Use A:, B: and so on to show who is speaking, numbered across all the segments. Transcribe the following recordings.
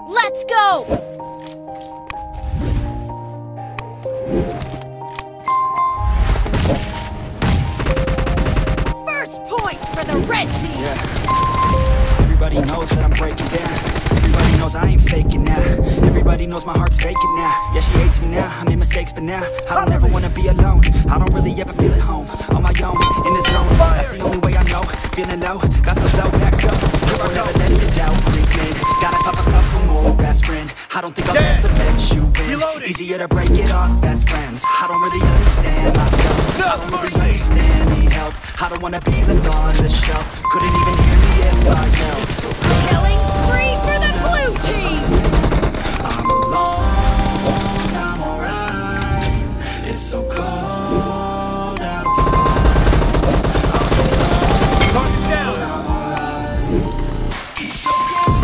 A: Let's go! First point for the red team!
B: Yeah. Everybody knows that I'm breaking down. Everybody knows I ain't faking now. Everybody knows my heart's faking now. Yeah, she hates me now, I made mistakes, but now I don't ever wanna be alone. I don't really ever feel at home. On my own, in the zone, that's the only way I know. Feeling low, got to blow back up. I don't ever let the doubt creep in. Gotta pop a couple more aspirin. I don't think I'll ever let you win. Easier to break it off best friends. I don't really understand myself. I don't really understand, need help. I don't wanna be left on the shelf. Couldn't even hear me if I yelled. It's so cold.
A: Killing spree for the blue team!
B: I'm alone, I'm alright. It's so cold outside.
C: Mark it down.
B: I'm alright. It's so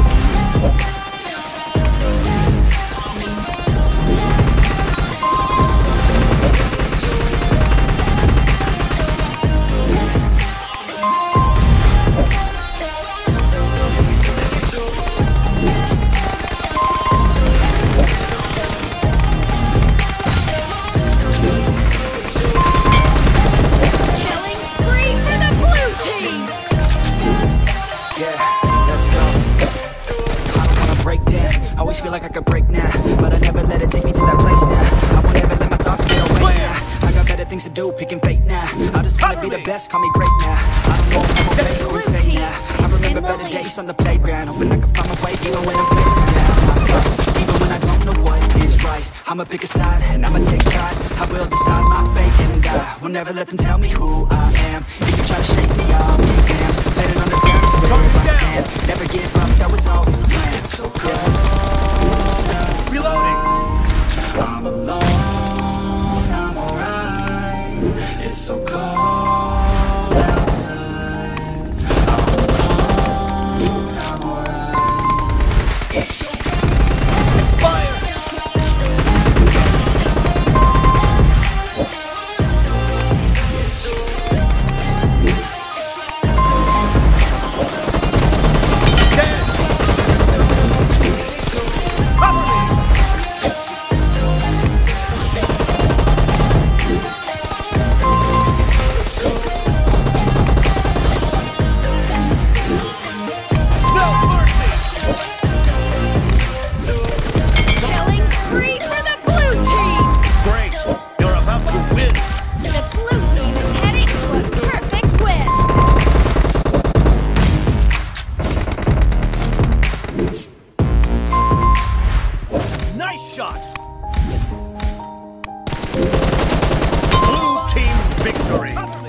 B: feel like I could break now, but I never let it take me to that place now. I won't ever let my thoughts get away now. I got better things to do, picking fate now. I just wanna be the best, call me great now. I don't know if I'm okay or insane now. I remember better days on the playground, hoping I can find my way even when I'm facing down. Even when I don't know what is right, I'ma pick a side and I'ma take pride. I will decide my fate and I will never let them tell me who I am. If you try to shake me, I'll be damned. Planning on the ground is where I stand. Never give up, that was always the plan. It's so cold.
C: Reloading.
B: I'm alone, I'm alright. It's so cold outside. I'm alone, I'm alright. It's so cold.
C: Expired. Shot. Blue team victory.